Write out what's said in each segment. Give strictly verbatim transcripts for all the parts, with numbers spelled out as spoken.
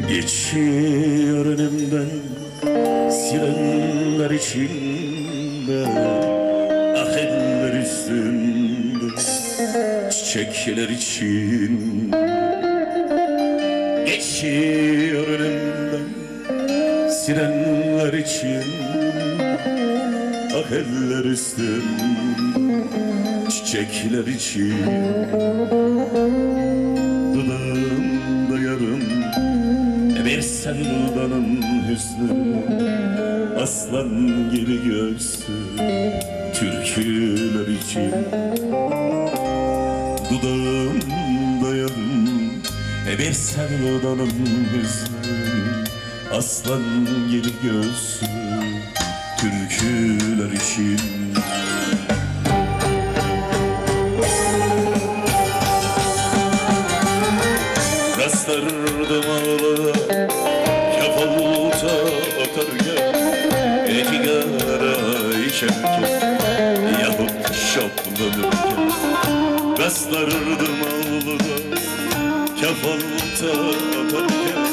Geçiyor önümden sirenler içinde, ah eller üstünde çiçekler için. Geçiyor önümden sirenler için, ah eller üstünde çiçekler için. Dudağımda yarım bir sevdanın hüznü, aslan gibi göğsü türküler için. Dudağımda yarım bir sevdanın hüznü, aslan gibi göğsü türküler için. Rastlardım ağlara kefalta atarken, sigara içerken yahut şaplanırken. Rastlardım ağlara kefalta atarken,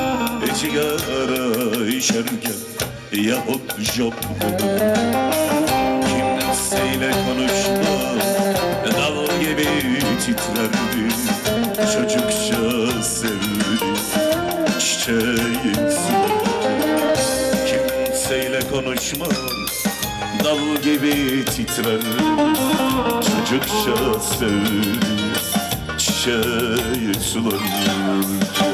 sigara içerken yahut şaplanırken. Kimseyle konuşma dal gibi titrerdi, çocukça sevdi çiçeğin sularken. Kimseyle konuşma dal gibi titrer, çocukça sevdi çiçeğin sularken.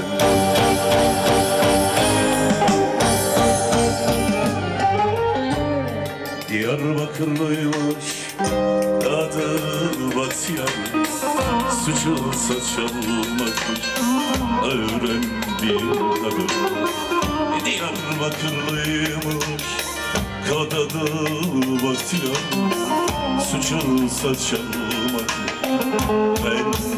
Diyarbakırlıymış adı Batyar, suçu saçalmakmış öğrendiğim kadar. Diyarbakırlıymış adı Batyar, suçu saçalmakmış ben